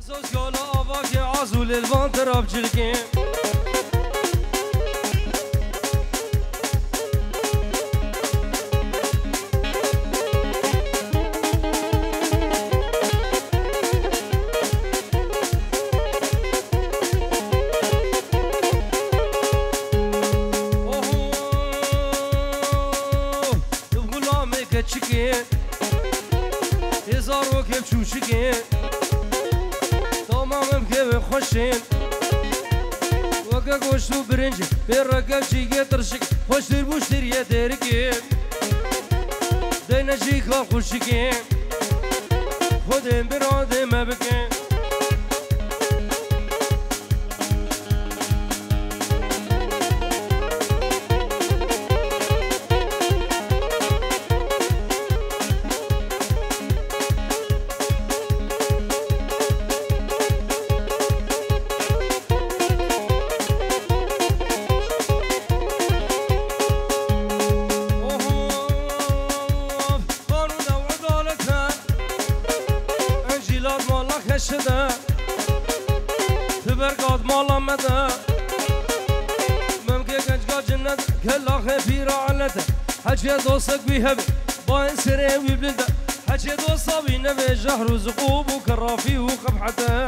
سوسيال آواك عزول البانتر أبجلكين Chicken, is all okay to chicken. Tamam gibi خوشین وقت گوشتو برنج به رقم چی گترشک خوشتر بوشتر یه درکی دین چی کار خوشکی خودم براده مبکن شده تبرقات مالا مده ممكن كنجقا جنة كلا خفيرة علته حجي دوسك بيهب باين سري ويبلده حجي دوسا بينبي جهر وزقوب وكرافي وقبحته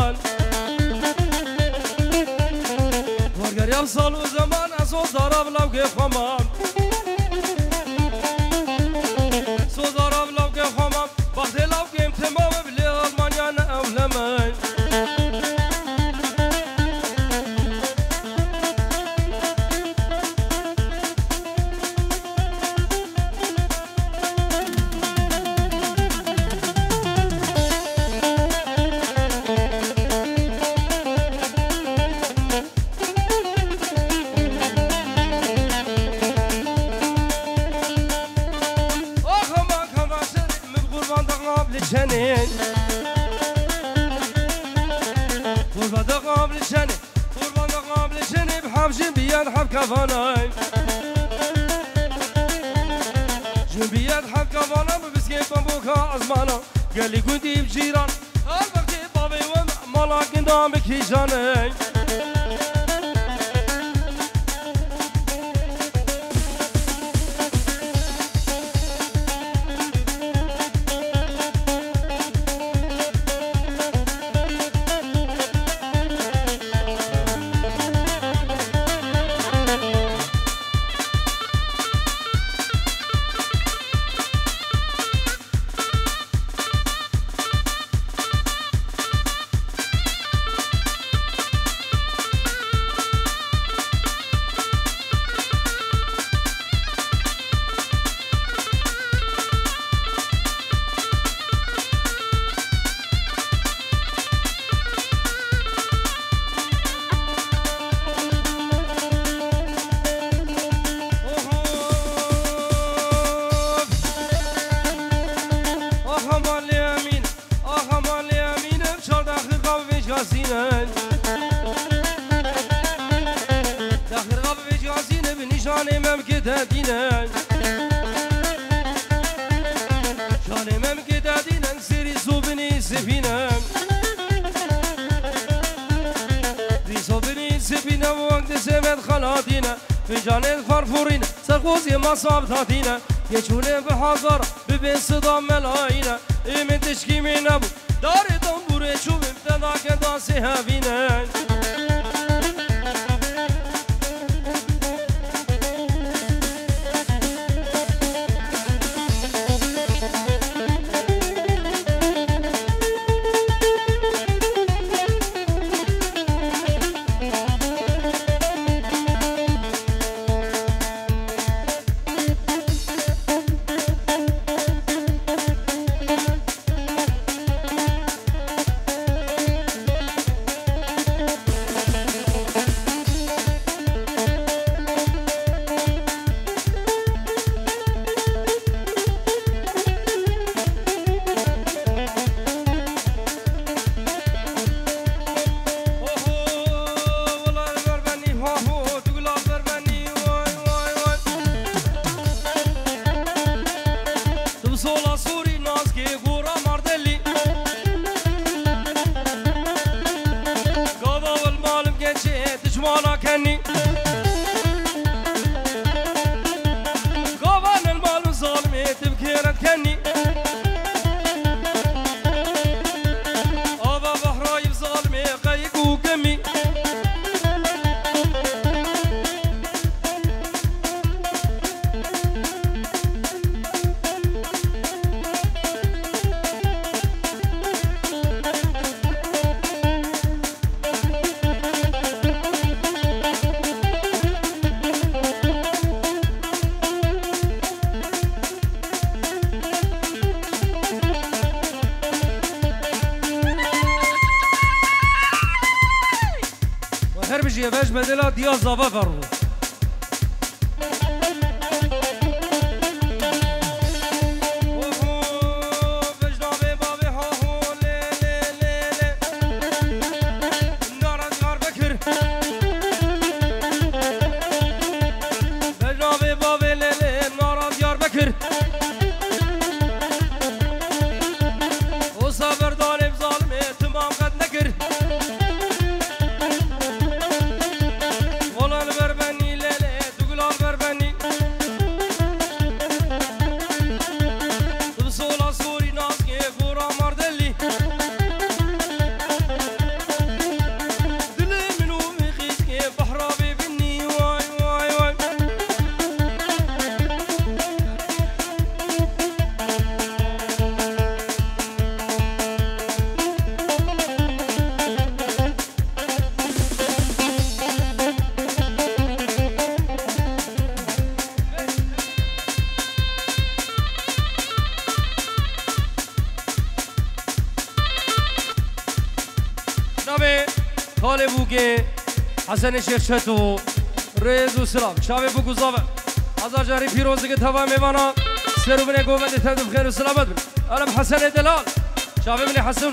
زمان ورگر يا صال وزمان أصوت ضرب لو كي خمام صوت ضرب لو كي خمام وقت لو كي تمام بلي ألمانيا نأولمان قربة قبل الشني قربة قبل الشني بحب جنبيات حب كفاناي جنبيات حب كفانا ببسكيت بمبوكا أزمانا قال لي كنتي بجيران البقتي بابي ومالا قدامك هيجاني داخل غاب في جازينة بنشاني ممكدة دينا شاني ممكدة دينا نسيري صوبني سفينة دي صوبني سفينة وقت سمت خلاطينا في جاني فرفورين سرقوزي مصاب تاتينا يشوني بحضر ببين صدام ملاينا من تشكي من ابو داري دنبوري شوف امتداك داسي هابينا هربجي باش بدلا ديال زابا فرو والله البربني خاله بوگه حسن شیخ شتو رز و سلام شاوه بو گزاوه هزار جاری پیروزی که توا میوانا سرو بنه گوبند تدو بخیر و سلامت بن علم حسن دلال شاوه بنه حسن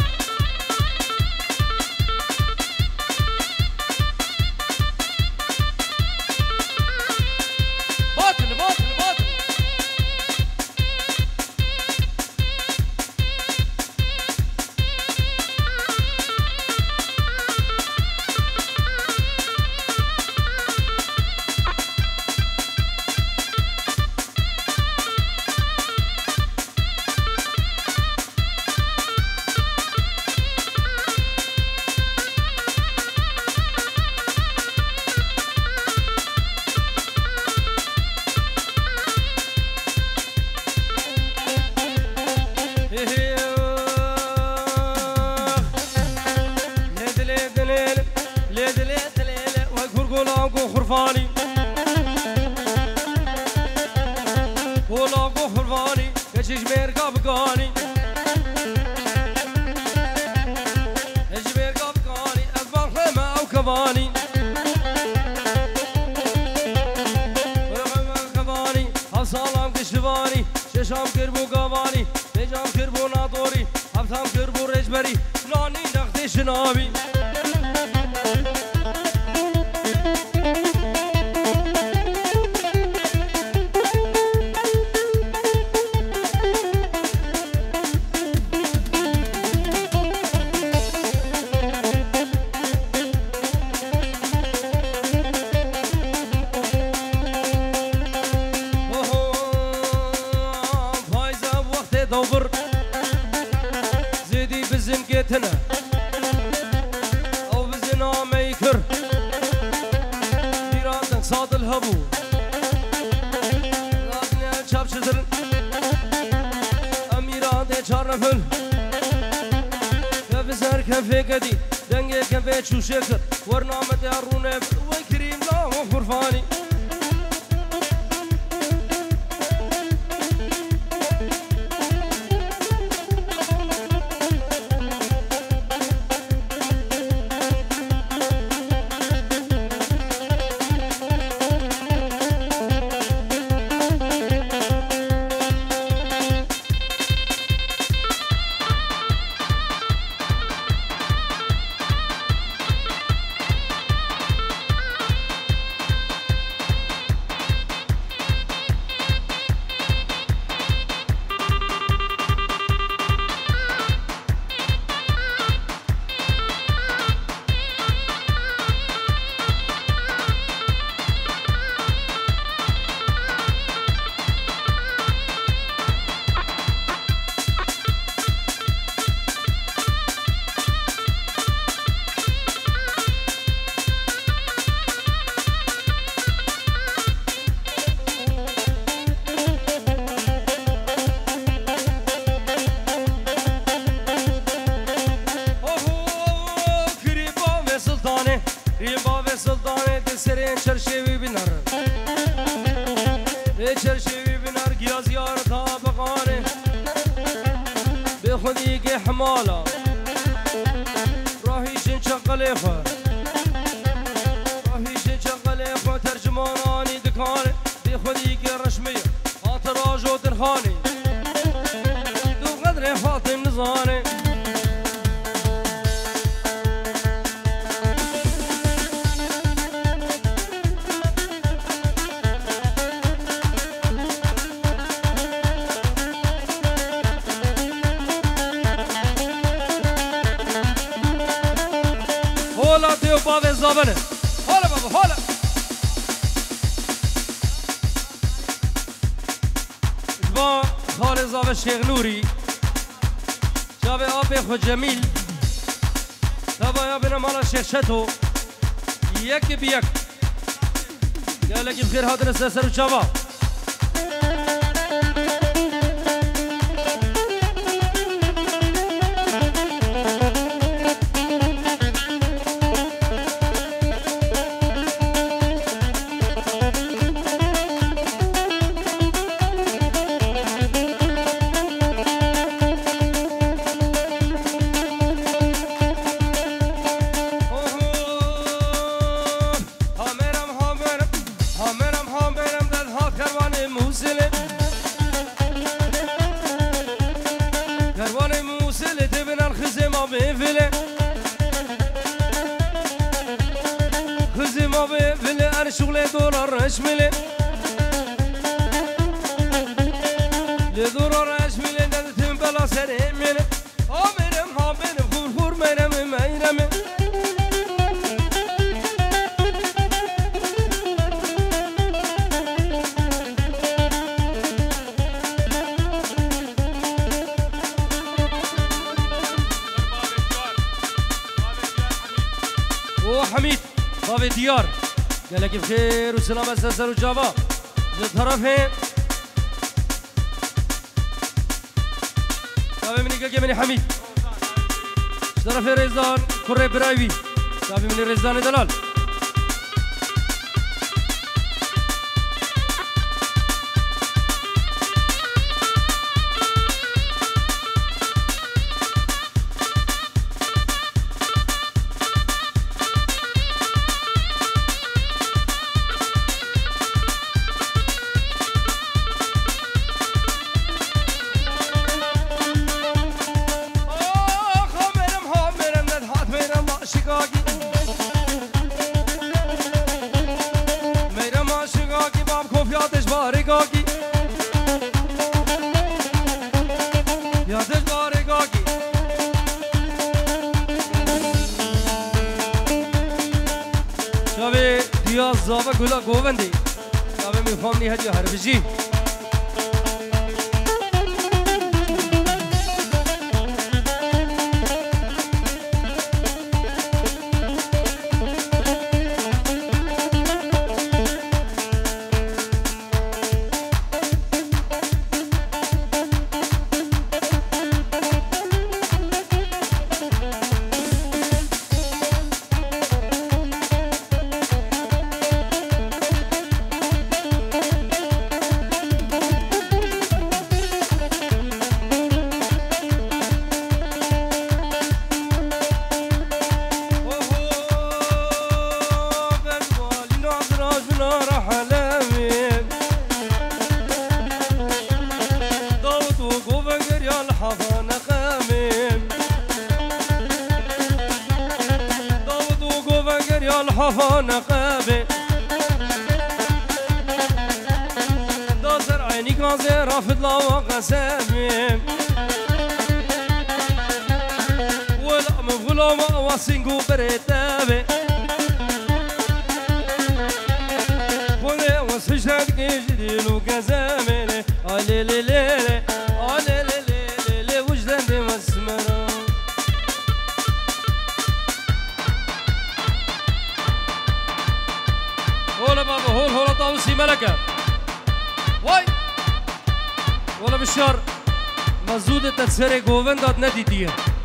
شام کربو گوانی نجام کربو نادوری هفتم کربو رجبری نانی نقد شنابی او بزنا ميكر ديران صاد الهبو لازم شاب شزر اميران دي شرفل كفزر كفي قدي دنگه كفي شو شكر ورنامه دارونه وكريم لا وفرفاني چرشوی بینار چرشوی بینار گیازیار تا بقانه به خودی که حمالا راهیشن چقلی خو راهیشن چقلی خو ترجمانانی دکانه به خودی که رشمی خاطراج و درخانی دو قدر خاطم نزانه هولا دیو باوی زابنه هولا بابا هولا با خال زاوی شیخ نوری جاوی آبی خود جمیل تبا یا بنا مالا شیخ شتو یک بیک یا لگی بخیر هادن سر و چاوا هر شغل دولار اشمله لدولار اشمله ندتم بلا سري منه آمرم هامرم خور خور مرم میرم حميد باب ديار قال لك بخير وسلامة سلسل وجابا لطرفهم تابع مني قال مني حميد طرف رزان كره برايوي تابع مني رزان دلال زابا گلا گووندی تابع میخوام نی هدیه هربجی ولا بالشر مزود تسفر گووند داد ندیدیه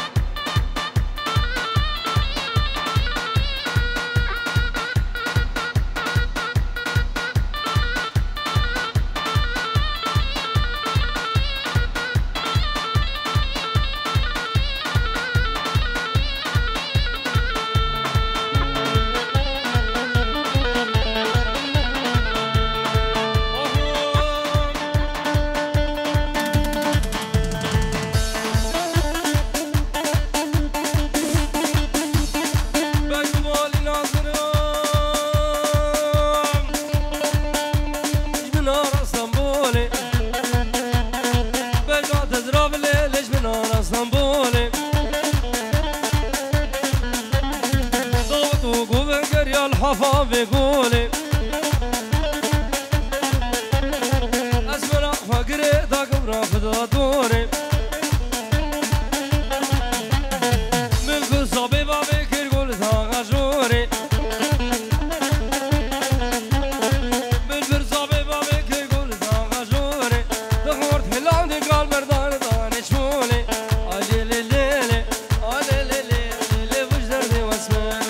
الحفا بقولي أسمع فقري دا قبرا فدا دوري من كل صبي بابي كل قول ثاقا جوري من كل صبي بابي كل قول ثاقا جوري تخورت حلام دي قال مردان داني شمولي أجي لليلي أجي لليلي وجدر دي واسمعي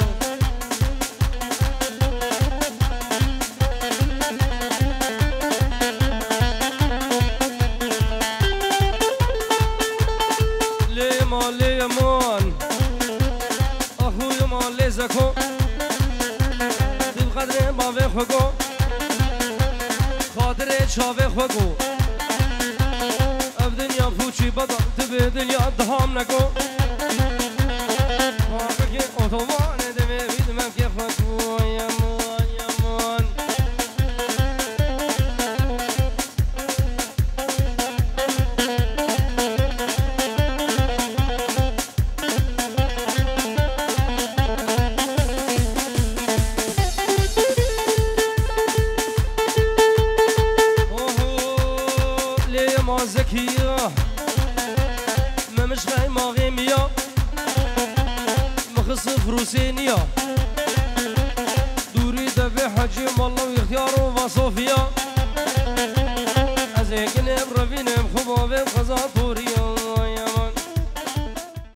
زكو بالقدر ما في خو خاطر شافي خو الدنيا فوتشي بدل تبي دنيا دهام نكو ما بكي اوتوبان دمي بيد ما كيف خو يا مو خص فروسينيا دوري دبي حجي والله ويختيار وصوفيا أزيكني برفيني بخبابي بخزاتو